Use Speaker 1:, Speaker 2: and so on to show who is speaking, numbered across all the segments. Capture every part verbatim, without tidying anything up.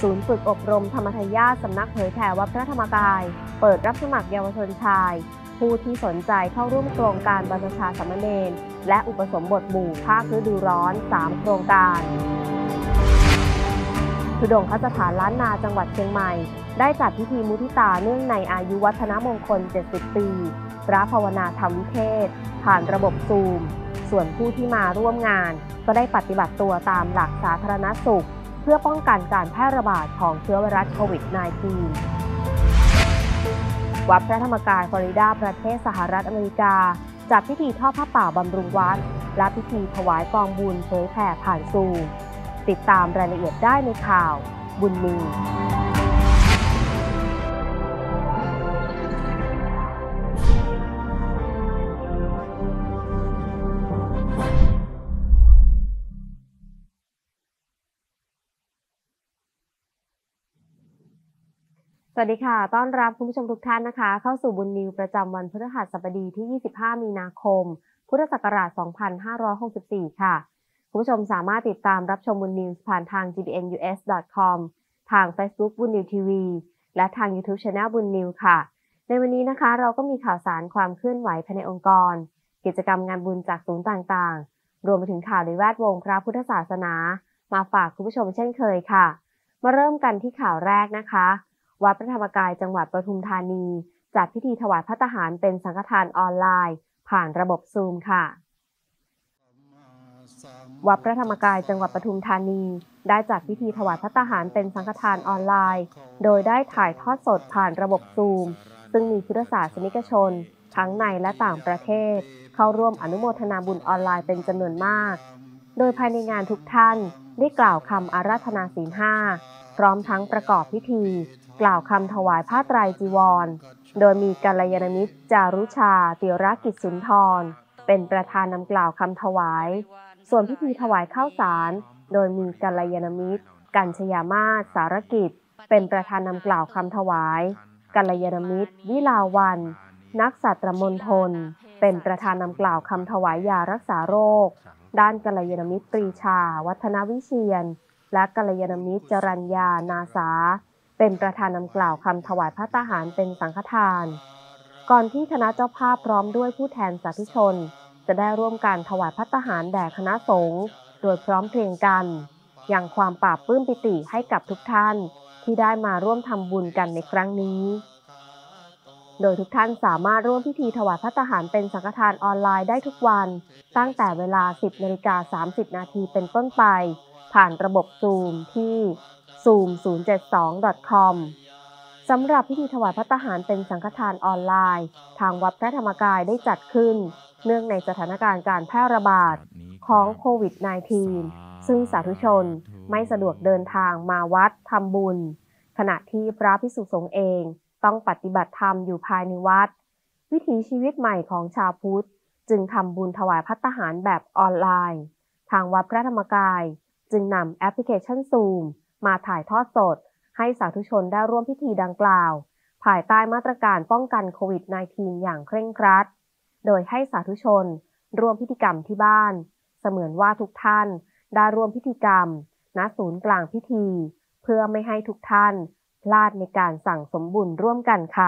Speaker 1: ศูนย์ฝึกอบรมธรรมทายาทสำนักเผยแผ่วัดพระธรรมกายเปิดรับสมัครเยาวชนชายผู้ที่สนใจเข้าร่วมโครงการบรรพชาสามเณรและอุปสมบทหมู่ภาคฤดูร้อนสามโครงการธุดงคสถานล้านนาจังหวัดเชียงใหม่ได้จัดพิธีมุทิตาเนื่องในอายุวัฒนมงคลเจ็ดสิบปีพระภาวนาธรรมวิเทศผ่านระบบซูมส่วนผู้ที่มาร่วมงานก็ได้ปฏิบัติตัวตามหลักสาธารณสุขเพื่อป้องกันการแพร่ระบาดของเชื้อไวรัสโควิด สิบเก้า วัดพระธรรมกายฟลอริดาประเทศสหรัฐอเมริกาจัดพิธีทอดผ้าป่าบำรุงวัดและพิธีถวายกองบุญเผยแผ่ผ่านซูมติดตามรายละเอียดได้ในข่าวบุญมีสวัสดีค่ะต้อนรับคุณผู้ชมทุกท่านนะคะเข้าสู่บุญนิวประจำวันพฤหัสบดีที่ยี่สิบห้ามีนาคมพุทธศักราชสองพันห้าร้อยหกสิบสี่ค่ะคุณผู้ชมสามารถติดตามรับชมบุญนิวผ่านทาง จี บี เอ็น ยู เอส ดอท คอม ทาง Facebook บุญนิวทีวีและทาง YouTube Channel บุญนิวค่ะในวันนี้นะคะเราก็มีข่าวสารความเคลื่อนไหวภายในองค์กรกิจกรรมงานบุญจากศูนย์ต่างๆรวมไปถึงข่าวในแวดวงพระพุทธศาสนามาฝากคุณผู้ชมเช่นเคยค่ะมาเริ่มกันที่ข่าวแรกนะคะวัดพระธรรมกายจังหวัดปทุมธานีจัดพิธีถวายภัตตาหารเป็นสังฆทานออนไลน์ผ่านระบบซูมค่ะวัดพระธรรมกายจังหวัดปทุมธานีได้จัดพิธีถวายภัตตาหารเป็นสังฆทานออนไลน์โดยได้ถ่ายทอดสดผ่านระบบซูมซึ่งมีพุทธศาสนิกชนทั้งในและต่างประเทศเข้าร่วมอนุโมทนาบุญออนไลน์เป็นจำนวนมากโดยภายในงานทุกท่านได้กล่าวคำอาราธนาศีลห้าพร้อมทั้งประกอบพิธีกล่าวคำถวายผ้าไตรจีวรโดยมีกัลยาณมิตรจารุชาติรกิจสุนทรเป็นประธานนำกล่าวคำถวายส่วนพิธีถวายข้าวสารโดยมีกัลยาณมิตรกัญชยามาศสารกิจเป็นประธานนำกล่าวคำถวายกัลยาณมิตรวิลาวันนักสัตรมณฑลเป็นประธานนำกล่าวคำถวายยารักษาโรคด้านกัลยาณมิตรปรีชาวัฒนวิเชียรและกัลยาณมิตรจรัญญานาสาเป็นประธานนำกล่าวคำถวายภัตตาหารเป็นสังฆทานก่อนที่คณะเจ้าภาพพร้อมด้วยผู้แทนสาธุชนจะได้ร่วมกันถวายภัตตาหารแด่คณะสงฆ์โดยพร้อมเพรียงกันอย่างความปราบปลื้มปิติให้กับทุกท่านที่ได้มาร่วมทำบุญกันในครั้งนี้โดยทุกท่านสามารถร่วมพิธีถวายภัตตาหารเป็นสังฆทานออนไลน์ได้ทุกวันตั้งแต่เวลา สิบนาฬิกาสามสิบนาทีเป็นต้นไปผ่านระบบซูมที่ซูม ศูนย์ เจ็ด สอง ดอท คอม สำหรับพิธีถวายภัตตาหารเป็นสังฆทานออนไลน์ทางวัดพระธรรมกายได้จัดขึ้นเนื่องในสถานการณ์การแพร่ระบาดของโควิด สิบเก้า ซึ่งสาธุชนไม่สะดวกเดินทางมาวัดทำบุญขณะที่พระภิกษุสงฆ์เองต้องปฏิบัติธรรมอยู่ภายในวัดวิถีชีวิตใหม่ของชาวพุทธจึงทำบุญถวายภัตตาหารแบบออนไลน์ทางวัดพระธรรมกายจึงนำแอปพลิเคชันซูมมาถ่ายทอดสดให้สาธุชนได้ร่วมพิธีดังกล่าวภายใต้มาตรการป้องกันโควิด สิบเก้า อย่างเคร่งครัดโดยให้สาธุชนร่วมพิธีกรรมที่บ้านเสมือนว่าทุกท่านได้ร่วมพิธีกรรมณศูนย์กลางพิธีเพื่อไม่ให้ทุกท่านพลาดในการสั่งสมบุญร่วมกันค่ะ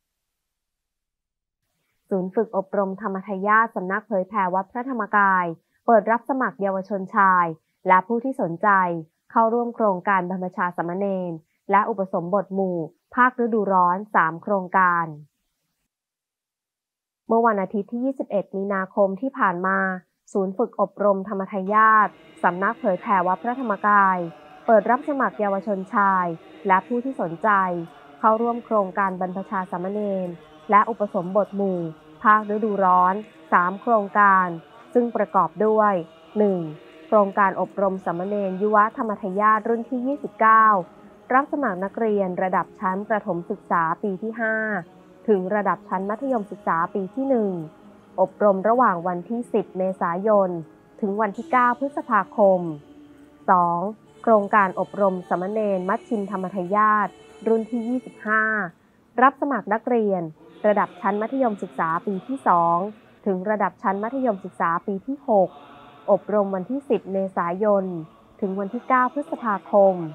Speaker 1: ศูนย์ฝึกอบรมธรรมทายาทสำนักเผยแผ่วัดพระธรรมกายเปิดรับสมัครเยาวชนชายและผู้ที่สนใจเข้าร่วมโครงการบรรพชาสามเณรและอุปสมบทหมู่ภาคฤดูร้อนสามโครงการเมื่อวันอาทิตย์ที่ยี่สิบเอ็ดมีนาคมที่ผ่านมาศูนย์ฝึกอบรมธรรมทายาทสำนักเผยแผ่วัดพระธรรมกายเปิดรับสมัครเยาวชนชายและผู้ที่สนใจเข้าร่วมโครงการบรรพชาสามเณรและอุปสมบทหมู่ภาคฤดูร้อนสามโครงการซึ่งประกอบด้วย หนึ่งโครงการอบรมสามเณรยุวธรรมทายาทรุ่นที่ยี่สิบเก้ารับสมัครนักเรียนระดับชั้นประถมศึกษาปีที่ห้าถึงระดับชั้นมัธยมศึกษาปีที่หนึ่งอบรมระหว่างวันที่สิบเมษายนถึงวันที่เก้าพฤษภาคม สอง โครงการอบรมสามเณรมัชชิมธรรมทายาทรุ่นที่ยี่สิบห้ารับสมัครนักเรียนระดับชั้นมัธยมศึกษาปีที่สองถึงระดับชั้นมัธยมศึกษาปีที่หกอบรมวันที่สิบเมษายนถึงวันที่เก้าพฤษภาคม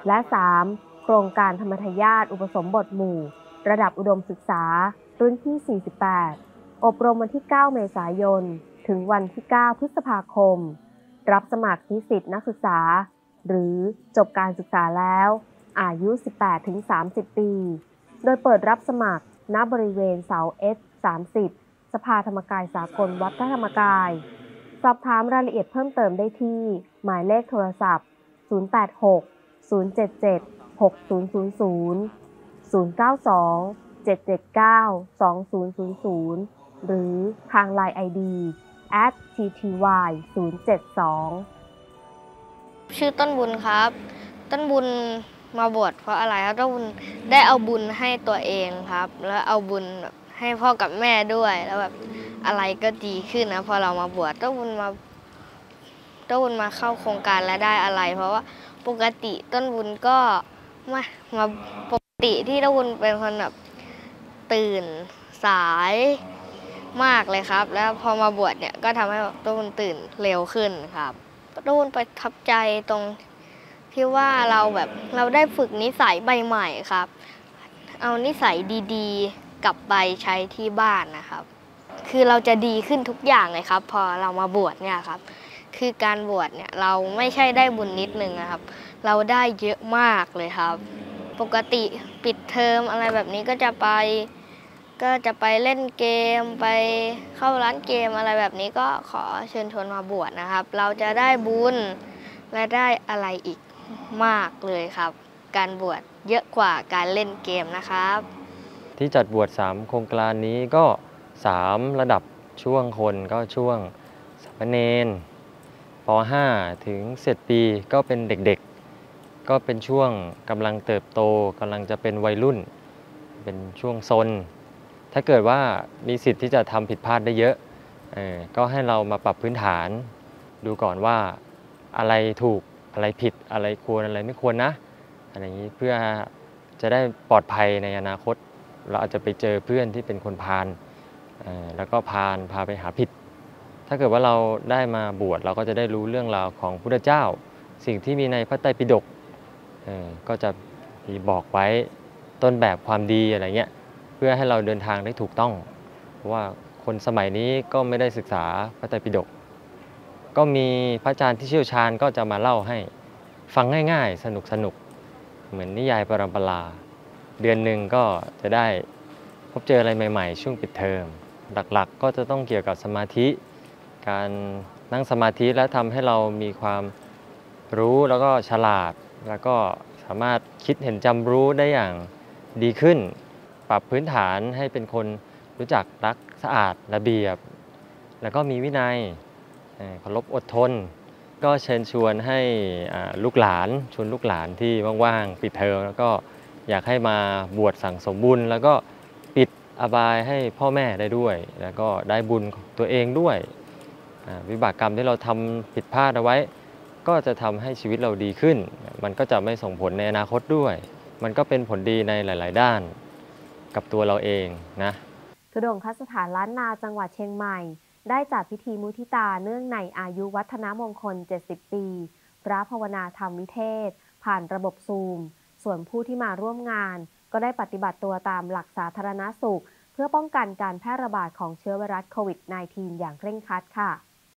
Speaker 1: และ สาม โครงการธรรมทายาทอุปสมบทหมู่ระดับอุดมศึกษารุ่นที่ สี่สิบแปด อบรมวันที่ เก้า เมษายน ถึงวันที่ เก้า พฤษภาคม รับสมัครนิสิตนักศึกษาหรือจบการศึกษาแล้วอายุ สิบแปดถึงสามสิบ ปี โดยเปิดรับสมัครณบริเวณเสา เอส สามสิบ สภาธรรมกายสากลวัดพระธรรมกาย สอบถามรายละเอียดเพิ่มเติมได้ที่ หมายเลขโทรศัพท์ ศูนย์ แปด หก ศูนย์ เจ็ด เจ็ด หก ศูนย์ ศูนย์ ศูนย์ ศูนย์ เก้า สอง เจ็ด เจ็ด เก้า สอง ศูนย์ ศูนย์ ศูนย์ หรือทาง ไลน์ ไอ ดี แอท ที ที วาย ศูนย์ เจ็ด สอง
Speaker 2: ชื่อต้นบุญครับ ต้นบุญมาบวชเพราะอะไรครับต้นบุญได้เอาบุญให้ตัวเองครับ แล้วเอาบุญแบบให้พ่อกับแม่ด้วยแล้วแบบอะไรก็ดีขึ้นนะพอเรามาบวชต้นบุญมาต้นบุญมาเข้าโครงการและได้อะไร เพราะว่าปกติต้นบุญก็มามาปกติที่ต้นบุญเป็นคนแบบตื่นสายมากเลยครับ แล้วพอมาบวชเนี่ยก็ทำให้ต้นบุญตื่นเร็วขึ้นครับต้นบุญประทับใจตรงที่ว่าเราแบบเราได้ฝึกนิสัยใหม่ๆครับเอานิสัยดีๆกลับไปใช้ที่บ้านนะครับคือเราจะดีขึ้นทุกอย่างเลยครับพอเรามาบวชเนี่ยครับคือการบวชเนี่ยเราไม่ใช่ได้บุญนิดนึงนะครับเราได้เยอะมากเลยครับปกติปิดเทอมอะไรแบบนี้ก็จะไปก็จะไปเล่นเกมไปเข้าร้านเกมอะไรแบบนี้ก็ขอเชิญชวนมาบวชนะครับเราจะได้บุญและได้อะไรอีกมากเลยครับการบวชเยอะกว่าการเล่นเกมนะครับ
Speaker 3: ที่จัดบวชสามโครงการนี้ก็สามระดับช่วงคนก็ช่วงสามเณรป ห้า ถึงสิบปีก็เป็นเด็กๆก็เป็นช่วงกำลังเติบโตกำลังจะเป็นวัยรุ่นเป็นช่วงซนถ้าเกิดว่ามีสิทธิ์ที่จะทำผิดพลาดได้เยอะเออก็ให้เรามาปรับพื้นฐานดูก่อนว่าอะไรถูกอะไรผิดอะไรควรอะไรไม่ควรนะอะไรอย่างนี้เพื่อจะได้ปลอดภัยในอนาคตเราอาจจะไปเจอเพื่อนที่เป็นคนพาลแล้วก็พาลพาไปหาผิดถ้าเกิดว่าเราได้มาบวชเราก็จะได้รู้เรื่องราวของพุทธเจ้าสิ่งที่มีในพระไตรปิฎกก็จะมีบอกไว้ต้นแบบความดีอะไรเงี้ยเพื่อให้เราเดินทางได้ถูกต้องเพราะว่าคนสมัยนี้ก็ไม่ได้ศึกษาพระไตรปิฎกก็มีพระอาจารย์ที่เชี่ยวชาญก็จะมาเล่าให้ฟังง่ายๆสนุกๆเหมือนนิยายปรัมปราเดือนหนึ่งก็จะได้พบเจออะไรใหม่ๆช่วงปิดเทอมหลักๆก็จะต้องเกี่ยวกับสมาธิการนั่งสมาธิและทำให้เรามีความรู้แล้วก็ฉลาดแล้วก็สามารถคิดเห็นจำรู้ได้อย่างดีขึ้นปรับพื้นฐานให้เป็นคนรู้จักรักสะอาดระเบียบแล้วก็มีวินัยเคารพอดทนก็เชิญชวนให้ลูกหลานชวนลูกหลานที่ว่างๆปิดเทอมแล้วก็อยากให้มาบวชสั่งสมบุญแล้วก็ปิดอบายให้พ่อแม่ได้ด้วยแล้วก็ได้บุญตัวเองด้วยวิบากกรรมที่เราทำผิดพลาดเอาไว้ก็จะทำให้ชีวิตเราดีขึ้นมันก็จะไม่ส่งผลในอนาคตด้วยมันก็เป็นผลดีในหลายๆด้านกับตัวเราเองนะ
Speaker 1: ทุดงคสถานล้านนาจังหวัดเชียงใหม่ได้จัดพิธีมุทิตาเนื่องในอายุวัฒนมงคลเจ็ดสิบปีพระภาวนาธรรมวิเทศผ่านระบบซูมส่วนผู้ที่มาร่วมงานก็ได้ปฏิบัติตัวตามหลักสาธารณสุขเพื่อป้องกันการแพร่ระบาดของเชื้อไวรัสโควิด สิบเก้า อย่างเคร่งครัดค่ะ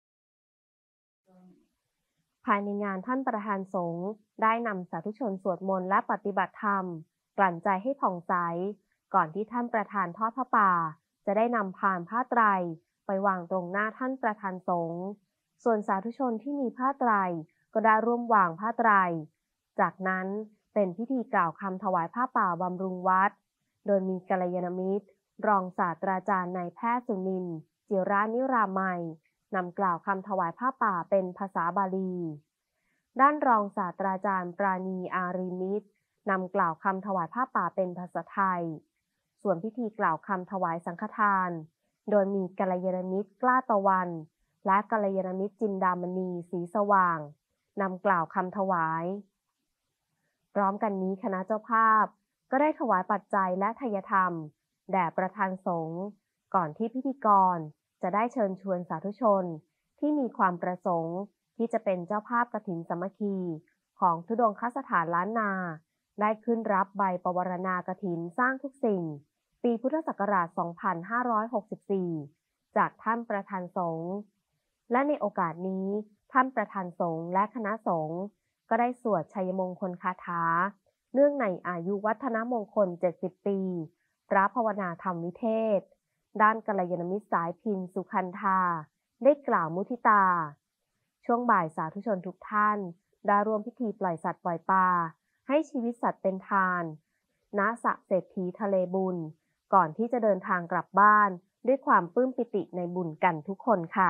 Speaker 1: ภายในงานท่านประธานสงฆ์ได้นำสาธุชนสวดมนต์และปฏิบัติธรรมกลั่นใจให้ผ่องใสก่อนที่ท่านประธานทอดผ้าป่าจะได้นำพานผ้าไตรไปวางตรงหน้าท่านประธานสงฆ์ส่วนสาธุชนที่มีผ้าไตรก็ได้ร่วมวางผ้าไตรจากนั้นเป็นพิธีกล่าวคำถวายผ้าป่าบำรุงวัดโดยมีกัลยาณมิตรรองศาสตราจารย์นายแพทย์สุนินทร์จิรานิรามัยนำกล่าวคำถวายผ้าป่าเป็นภาษาบาลีด้านรองศาสตราจารย์ปราณีอารีมิตรนำกล่าวคำถวายผ้าป่าเป็นภาษาไทยส่วนพิธีกล่าวคำถวายสังฆทานโดยมีกัลยาณมิตรกล้าตะวันและกัลยาณมิตรจินดามณีสีสว่างนำกล่าวคำถวายพร้อมกันนี้คณะเจ้าภาพก็ได้ถวายปัจจัยและทายธรรมแด่ประธานสงฆ์ก่อนที่พิธีกรจะได้เชิญชวนสาธุชนที่มีความประสงค์ที่จะเป็นเจ้าภาพกฐินสามัคคีของธุดงคสถานล้านนา ได้ขึ้นรับใบปวารณากฐินสร้างทุกสิ่ง ปีพุทธศักราช สองพันห้าร้อยหกสิบสี่ จากท่านประธานสงฆ์ และในโอกาสนี้ท่านประธานสงฆ์และคณะสงฆ์ก็ได้สวดชัยมงคลคาถา เนื่องในอายุวัฒนมงคล เจ็ดสิบ ปี พระภาวนาธรรมวิเทศน์ด้านกัลยาณมิตรสายพินสุคันธา ได้กล่าวมุทิตา ช่วงบ่ายสาธุชนทุกท่านได้ร่วมพิธีปล่อยสัตว์ปล่อยปลาให้ชีวิตสัตว์เป็นทาน ณ สระเศรษฐีทะเลบุญ ก่อนที่จะเดินทางกลับบ้านด้วยความปลื้มปิติในบุญกันทุกคนค่ะ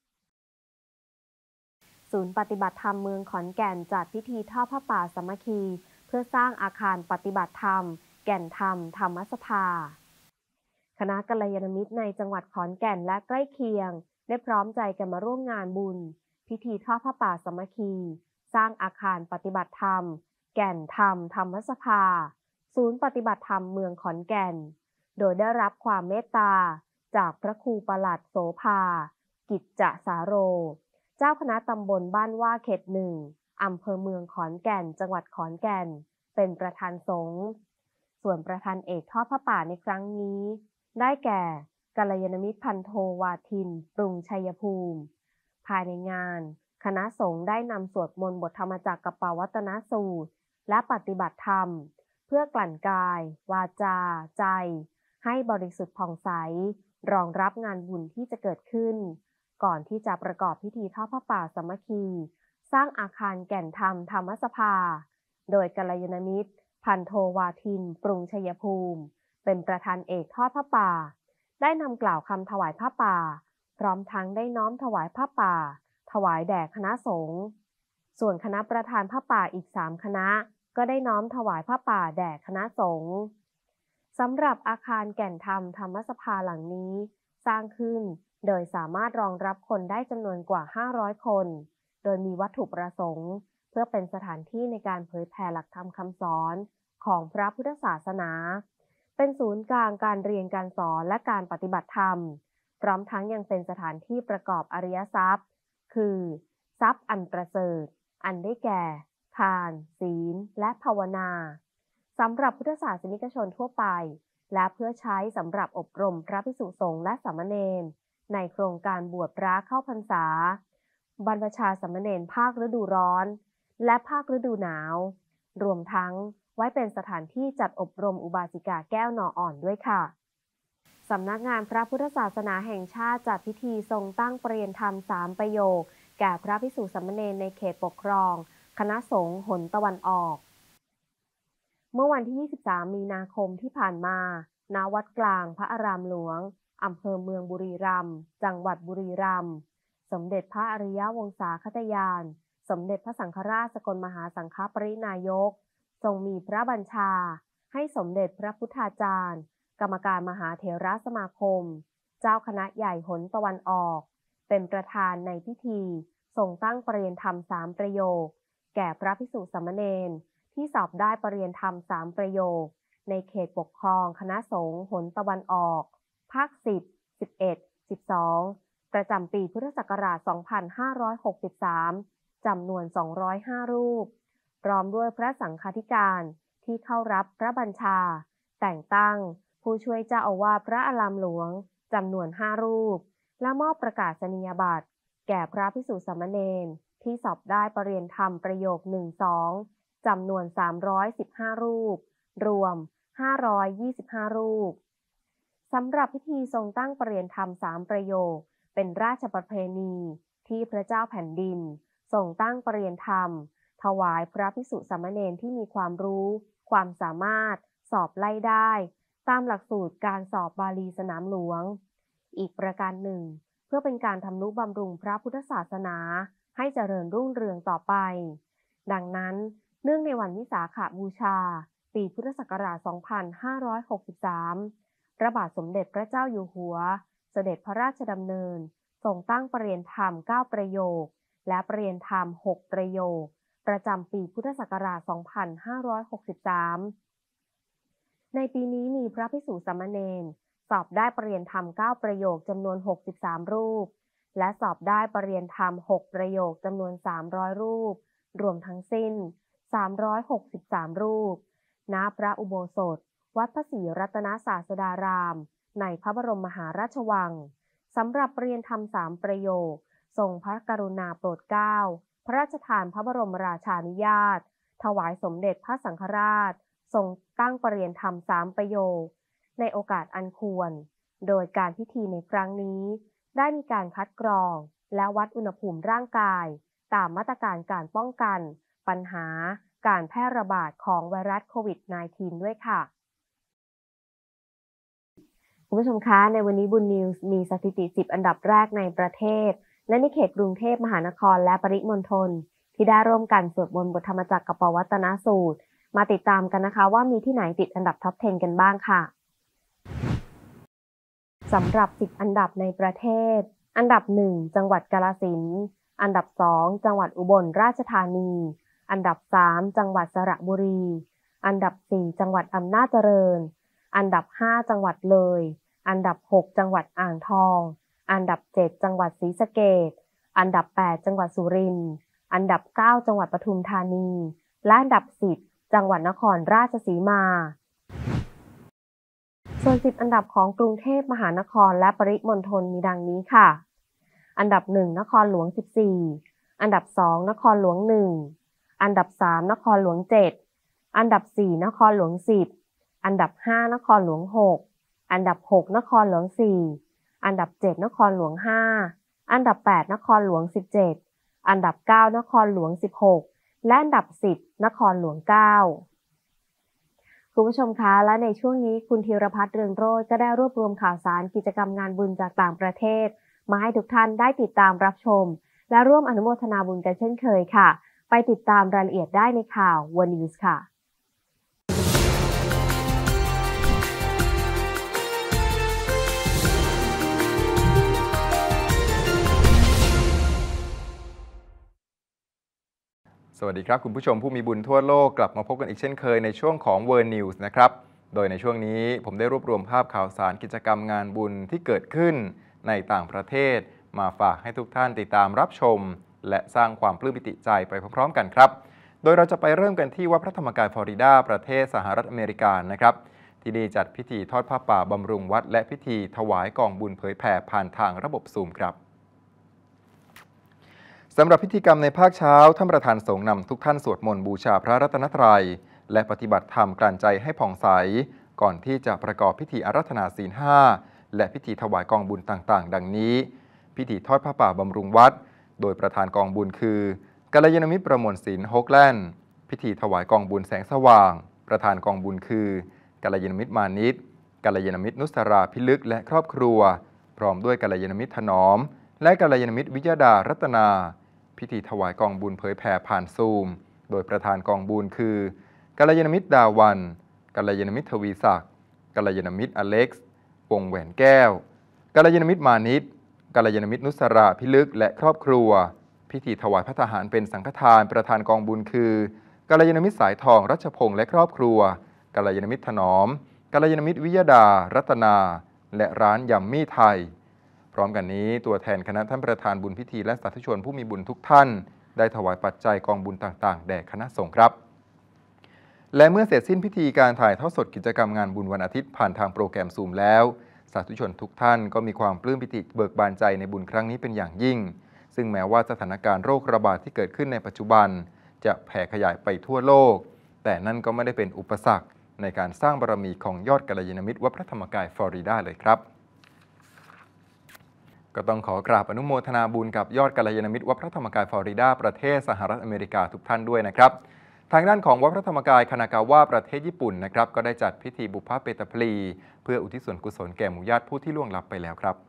Speaker 1: ศูนย์ปฏิบัติธรรมเมืองขอนแก่นจัดพิธีทอดผ้าป่าสามัคคีเพื่อสร้างอาคารปฏิบัติธรรม แก่นธรรมธรรมสภา คณะกัลยาณมิตรในจังหวัดขอนแก่นและใกล้เคียงได้พร้อมใจกันมาร่วมงานบุญ พิธีทอดผ้าป่าสามัคคีสร้างอาคารปฏิบัติธรรม แก่นธรรมธรรมสภา ศูนย์ปฏิบัติธรรมเมืองขอนแก่น โดยได้รับความเมตตาจากพระครูปลัดโสภา กิจจสาโร เจ้าคณะตำบลบ้านว่าเขตหนึ่งอำเภอเมืองขอนแก่นจังหวัดขอนแก่นเป็นประธานสงฆ์ส่วนประธานเอกทอดผ้าป่าในครั้งนี้ได้แก่กัลยาณมิตรพันโทวาทินปรุงชัยภูมิภายในงานคณะสงฆ์ได้นำสวดมนต์บทธรรมจักรกัปปวัตนสูตรและปฏิบัติธรรมเพื่อกลั่นกายวาจาใจให้บริสุทธิ์ผ่องใสรองรับงานบุญที่จะเกิดขึ้นก่อนที่จะประกอบพิธีทอดผ้าป่าสามัคคีสร้างอาคารแก่นธรรมธรรมสภาโดยกัลยาณมิตรพันโทวาทินปรุงชัยภูมิเป็นประธานเอกทอดผ้าป่าได้นำกล่าวคำถวายผ้าป่าพร้อมทั้งได้น้อมถวายผ้าป่าถวายแด่คณะสงฆ์ส่วนคณะประธานผ้าป่าอีกสามคณะก็ได้น้อมถวายผ้าป่าแด่คณะสงฆ์สำหรับอาคารแก่นธรรมธรรมสภาหลังนี้สร้างขึ้นโดยสามารถรองรับคนได้จำนวนกว่าห้าร้อยคนโดยมีวัตถุประสงค์เพื่อเป็นสถานที่ในการเผยแผ่หลักธรรมคำสอนของพระพุทธศาสนาเป็นศูนย์กลางการเรียนการสอนและการปฏิบัติธรรมพร้อมทั้งยังเป็นสถานที่ประกอบอริยทรัพย์คือทรัพย์อันประเสริฐอันได้แก่ทานศีลและภาวนาสำหรับพุทธศาสนิกชนทั่วไปและเพื่อใช้สำหรับอบรมพระภิกษุสงฆ์และสามเณรในโครงการบวชพระเข้าพรรษาบรรพชาสามเณรภาคฤดูร้อนและภาคฤดูหนาวรวมทั้งไว้เป็นสถานที่จัดอบรมอุบาสิกาแก้วหน่ออ่อนด้วยค่ะสำนักงานพระพุทธศาสนาแห่งชาติจัดพิธีทรงตั้งประเรียนธรรมสามประโยคแก่พระภิกษุสามเณรในเขตปกครองคณะสงฆ์หนตะวันออกเมื่อวันที่ยี่สิบสามมีนาคมที่ผ่านมาณวัดกลางพระอารามหลวงอำเภอเมืองบุรีรัมย์จังหวัดบุรีรัมย์สมเด็จพระอริยวงศาคตยานสมเด็จพระสังฆราชสกลมหาสังฆปรินายกทรงมีพระบัญชาให้สมเด็จพระพุทธาจารย์กรรมการมหาเถรสมาคมเจ้าคณะใหญ่หนตะวันออกเป็นประธานในพิธีทรงตั้งประเรียนธรรมสามประโยคแก่พระภิกษุสามเณรที่สอบได้ประเรียนธรรมสามประโยคในเขตปกครองคณะสงฆ์หนตะวันออกภาคสิบ สิบเอ็ด สิบสองประจำปีพุทธศักราช สองพันห้าร้อยหกสิบสาม จำนวน สองร้อยห้า รูปพร้อมด้วยพระสังฆาธิการที่เข้ารับพระบัญชาแต่งตั้งผู้ช่วยเจ้าอาวาสพระอารามหลวงจำนวนห้ารูปและมอบประกาศนียบัตรแก่พระภิกษุสามเณรที่สอบได้ประเรียนธรรมประโยค หนึ่ง สอง จำนวน สามร้อยสิบห้า รูปรวม ห้าร้อยยี่สิบห้า รูปสำหรับพิธีทรงตั้งประเรียนธรรมสามประโยคเป็นราชประเพณีที่พระเจ้าแผ่นดินทรงตั้งประเรียนธรรมถวายพระภิกษุสามเณรที่มีความรู้ความสามารถสอบไล่ได้ตามหลักสูตรการสอบบาลีสนามหลวงอีกประการหนึ่งเพื่อเป็นการทำนุบำรุงพระพุทธศาสนาให้เจริญรุ่งเรืองต่อไปดังนั้นเนื่องในวันวิสาขบูชาปีพุทธศักราช สองพันห้าร้อยหกสิบสาม พระบาทสมเด็จพระเจ้าอยู่หัวเสด็จพระราชดำเนินทรงตั้งประเรียนธรรมเก้าประโยคและประเรียนธรรมหกประโยคประจำปีพุทธศักราช สองพันห้าร้อยหกสิบสาม ในปีนี้มีพระภิกษุสามเณรสอบได้ประเรียนธรรมเก้าประโยคจำนวนหกสิบสามรูปและสอบได้ประเรียนธรรมหกประโยคจำนวนสามร้อยรูปรวมทั้งสิ้นสามร้อยหกสิบสามรูปณพระอุโบสถวัดพระศรีรัตนศาสดารามในพระบรมมหาราชวังสำหรับเรียนธรรมสามประโยคทรงพระกรุณาโปรดเกล้าพระราชทานพระบรมราชานุญาตถวายสมเด็จพระสังฆราชทรงตั้งประเรียนธรรมสามประโยคในโอกาสอันควรโดยการพิธีในครั้งนี้ได้มีการคัดกรองและวัดอุณหภูมิร่างกายตามมาตรการการป้องกันปัญหาการแพร่ระบาดของไวรัสโควิด สิบเก้า ด้วยค่ะคุณผู้ชมคะในวันนี้บุญนิวส์มีสถิติสิบอันดับแรกในประเทศและในเขตกรุงเทพมหานครและปริมณฑลที่ได้ร่วมกันสวดมนต์บทธรรมจักรกับปวัตนสูตรมาติดตามกันนะคะว่ามีที่ไหนติดอันดับท็อปสิบกันบ้างค่ะสำหรับสิบอันดับในประเทศอันดับหนึ่งจังหวัดกาฬสินธุ์อันดับสองจังหวัดอุบลราชธานีอันดับสามจังหวัดสระบุรีอันดับสี่จังหวัดอำนาจเจริญอันดับห้าจังหวัดเลยอันดับหกจังหวัดอ่างทองอันดับเจ็ดจังหวัดศรีสะเกษอันดับแปดจังหวัดสุรินทร์อันดับเก้าจังหวัดปทุมธานีและอันดับสิบจังหวัดนครราชสีมาส่วนสิบอันดับของกรุงเทพมหานครและปริมณฑลมีดังนี้ค่ะอันดับหนึ่งนครหลวงสิบสี่อันดับสองนครหลวงหนึ่งอันดับสามนครหลวงเจ็ดอันดับสี่นครหลวงสิบอันดับห้านครหลวงหกอันดับหกนครหลวงสี่อันดับเจ็ดนครหลวงห้าอันดับแปดนครหลวงสิบเจ็ดอันดับเก้านครหลวงสิบหกและอันดับสิบนครหลวงเก้าคุณผู้ชมคะและในช่วงนี้คุณธีรพัฒน์เรืองโรจน์ก็ได้รวบรวมข่าวสารกิจกรรมงานบุญจากต่างประเทศมาให้ทุกท่านได้ติดตามรับชมและร่วมอนุโมทนาบุญกันเช่นเคยค่ะไปติดตามรายละเอียดได้ในข่าว วัน นิวส์ ค่ะ
Speaker 4: สวัสดีครับคุณผู้ชมผู้มีบุญทั่วโลกกลับมาพบกันอีกเช่นเคยในช่วงของ วัน นิวส์ นะครับโดยในช่วงนี้ผมได้รวบรวมภาพข่าวสารกิจกรรมงานบุญที่เกิดขึ้นในต่างประเทศมาฝากให้ทุกท่านติดตามรับชมและสร้างความปลื้มปิติใจไปพร้อมๆกันครับโดยเราจะไปเริ่มกันที่วัดพระธรรมกายฟลอริดาประเทศสหรัฐอเมริกานะครับที่ได้จัดพิธีทอดผ้าป่าบำรุงวัดและพิธีถวายกองบุญเผยแผ่ผ่านทางระบบซูมครับสำหรับพิธีกรรมในภาคเช้าท่านประธานสงฆ์นำทุกท่านสวดมนต์บูชาพระรัตนตรัยและปฏิบัติธรรมกลั่นใจให้ผ่องใสก่อนที่จะประกอบพิธีอาราธนาศีลห้าและพิธีถวายกองบุญต่างๆดังนี้พิธีทอดผ้าป่าบำรุงวัดโดยประธานกองบุญคือกัลยาณมิตรประมวลศิลป์โฮกแลนด์พิธีถวายกองบุญแสงสว่างประธานกองบุญคือกัลยาณมิตรมานิตกัลยาณมิตรนุสราพิลึกและครอบครัวพร้อมด้วยกัลยาณมิตรถนอมและกัลยาณมิตรวิยดารัตนาพิธีถวายกองบุญเผยแผ่ผ่านซูมโดยประธานกองบุญคือกัลยาณมิตรดาวันกัลยาณมิตรทวีศักดิ์กัลยาณมิตรอเล็กซ์วงแหวนแก้วกัลยาณมิตรมานิตกัลยาณมิตรนุสราพิลึกและครอบครัวพิธีถวายพระทหารเป็นสังฆทานประธานกองบุญคือกัลยาณมิตรสายทองรัชพงษ์และครอบครัวกัลยาณมิตรถนอมกัลยาณมิตรวิยดารัตนาและร้านยำมี่ไทยพร้อมกันนี้ตัวแทนคณะท่านประธานบุญพิธีและสาธุชนผู้มีบุญทุกท่านได้ถวายปัจจัยกองบุญต่างๆแด่คณะสงฆ์ครับและเมื่อเสร็จสิ้นพิธีการถ่ายทอดสดกิจกรรมงานบุญวันอาทิตย์ผ่านทางโปรแกรมซูมแล้วสาธุชนทุกท่านก็มีความปลื้มปิติเบิกบานใจในบุญครั้งนี้เป็นอย่างยิ่งซึ่งแม้ว่าสถานการณ์โรคระบาดที่เกิดขึ้นในปัจจุบันจะแผ่ขยายไปทั่วโลกแต่นั่นก็ไม่ได้เป็นอุปสรรคในการสร้างบารมีของยอดกัลยาณมิตรวัดพระธรรมกายฟลอริดาเลยครับก็ต้องขอกราบอนุโมทนาบุญกับยอดกัลยาณมิตรวัดพระธรรมกายฟลอริดาประเทศสหรัฐอเมริกาทุกท่านด้วยนะครับทางด้านของวัดพระธรรมกายคานากาวะประเทศญี่ปุ่นนะครับก็ได้จัดพิธีบุพเพเปตพลีเพื่ออุทิศส่วนกุศลแก่หมู่ญาติผู้ที่ล่วงลับไปแล้วครับ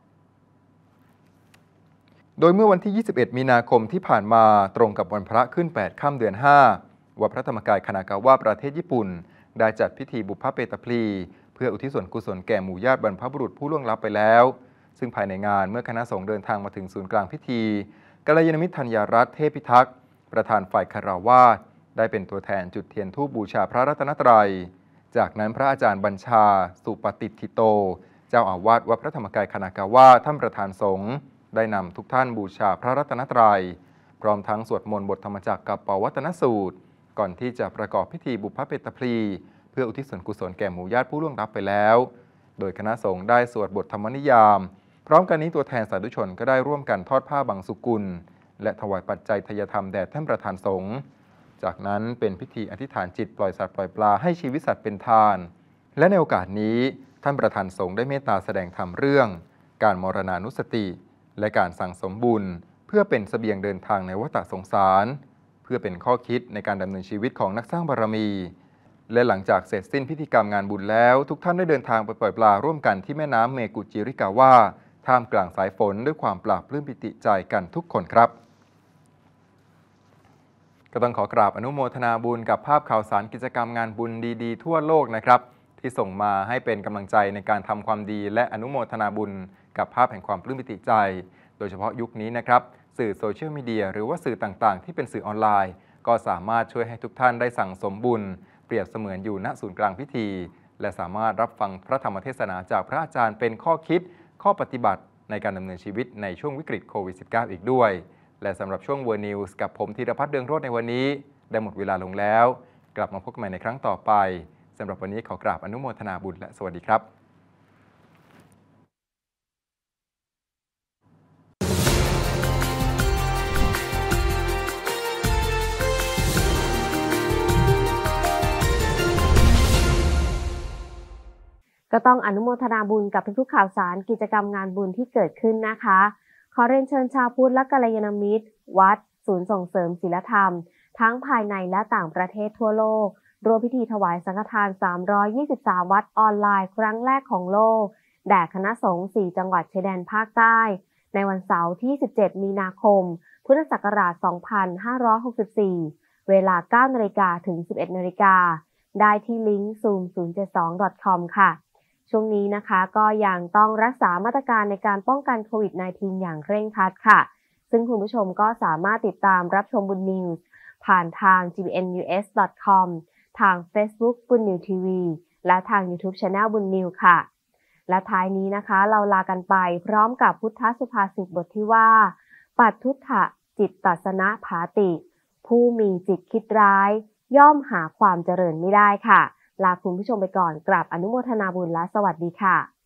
Speaker 4: โดยเมื่อวันที่ ยี่สิบเอ็ด มีนาคมที่ผ่านมาตรงกับวันพระขึ้น แปด ค่ำเดือน ห้า วัดพระธรรมกายคานากาวะประเทศญี่ปุ่นได้จัดพิธีบุพเพเปตพลีเพื่ออุทิศส่วนกุศลแก่หมู่ญาติบรรพบุรุษผู้ล่วงลับไปแล้วซึ่งภายในงานเมื่อคณะสงฆ์เดินทางมาถึงศูนย์กลางพิธีกัลยาณมิตรธัญญารัตน์เทพพิทักษ์ประธานฝ่ายคฤหัสถ์ได้เป็นตัวแทนจุดเทียนธูปบูชาพระรัตนตรัยจากนั้นพระอาจารย์บัญชาสุปฏิทิโตเจ้าอาวาสวัดพระธรรมกายคานากาวะท่านประธานสงฆ์ได้นำทุกท่านบูชาพระรัตนตรัยพร้อมทั้งสวดมนต์บทธรรมจักรกับปวัตนสูตรก่อนที่จะประกอบพิธีบุพเพตพลีเพื่ออุทิศส่วนกุศลแก่หมู่ญาติผู้ล่วงลับไปแล้วโดยคณะสงฆ์ได้สวดบทธรรมนิยามพร้อมกันนี้ตัวแทนสาธุชนก็ได้ร่วมกันทอดผ้าบังสุกุลและถวายปัจจัยทายธรรมแด่ท่านประธานสงฆ์จากนั้นเป็นพิธีอธิษฐานจิตปล่อยสัตว์ปล่อยปลาให้ชีวิตสัตว์เป็นทานและในโอกาสนี้ท่านประธานสงฆ์ได้เมตตาแสดงธรรมเรื่องการมรณานุสติและการสั่งสมบุญเพื่อเป็นเสบียงเดินทางในวัฏสงสารเพื่อเป็นข้อคิดในการดำเนินชีวิตของนักสร้างบารมีและหลังจากเสร็จสิ้นพิธีกรรมงานบุญแล้วทุกท่านได้เดินทางไปปล่อยปลาร่วมกันที่แม่น้ำเมกุจิริกาวาท่ามกลางสายฝนด้วยความปราบปลื้มปิติใจกันทุกคนครับก็ต้องขอกราบอนุโมทนาบุญกับภาพข่าวสารกิจกรรมงานบุญดีๆทั่วโลกนะครับที่ส่งมาให้เป็นกำลังใจในการทำความดีและอนุโมทนาบุญกับภาพแห่งความปลื้มปิติใจโดยเฉพาะยุคนี้นะครับสื่อโซเชียลมีเดียหรือว่าสื่อต่างๆที่เป็นสื่อออนไลน์ก็สามารถช่วยให้ทุกท่านได้สั่งสมบุญเปรียบเสมือนอยู่ณศูนย์กลางพิธีและสามารถรับฟังพระธรรมเทศนาจากพระอาจารย์เป็นข้อคิดข้อปฏิบัติในการดำเนินชีวิตในช่วงวิกฤตโควิด สิบเก้า อีกด้วยและสำหรับช่วง World News กับผมธีรพัฒน์เดืองโรจน์ในวันนี้ได้หมดเวลาลงแล้วกลับมาพบกันใหม่ในครั้งต่อไปสำหรับวันนี้ขอกราบอนุโมทนาบุญและสวัสดีครับ
Speaker 1: ก็ต้องอนุโมทนาบุญกับทุกๆข่าวสารกิจกรรมงานบุญที่เกิดขึ้นนะคะขอเรียนเชิญชาวพุทธและกัลยาณมิตรวัดศูนย์ส่งเสริมศีลธรรมทั้งภายในและต่างประเทศทั่วโลกร่วมพิธีถวายสังฆทานสามร้อยยี่สิบสามวัดออนไลน์ครั้งแรกของโลกแด่คณะสงฆ์สี่จังหวัดชายแดนภาคใต้ในวันเสาร์ที่สิบเจ็ดมีนาคมพุทธศักราชสองพันห้าร้อยหกสิบสี่เวลา เก้านาฬิกา ถึง สิบเอ็ดนาฬิกาได้ที่ลิงก์ ซูม ศูนย์เจ็ดสอง ดอท คอม ค่ะช่วงนี้นะคะก็ยังต้องรักษามาตรการในการป้องกันโควิด สิบเก้า อย่างเคร่งครัดค่ะซึ่งคุณผู้ชมก็สามารถติดตามรับชมบุญนิวส์ผ่านทาง จี บี เอ็น นิวส์ ดอท คอม ทาง Facebook บุญนิวทีวีและทาง YouTube Channel บุญนิวค่ะและท้ายนี้นะคะเราลากันไปพร้อมกับพุทธสุภาษิตบทที่ว่าปัตทุถะจิตตัสสนะภาติผู้มีจิตคิดร้ายย่อมหาความเจริญไม่ได้ค่ะลาคุณผู้ชมไปก่อนกราบอนุโมทนาบุญและสวัสดีค่ะ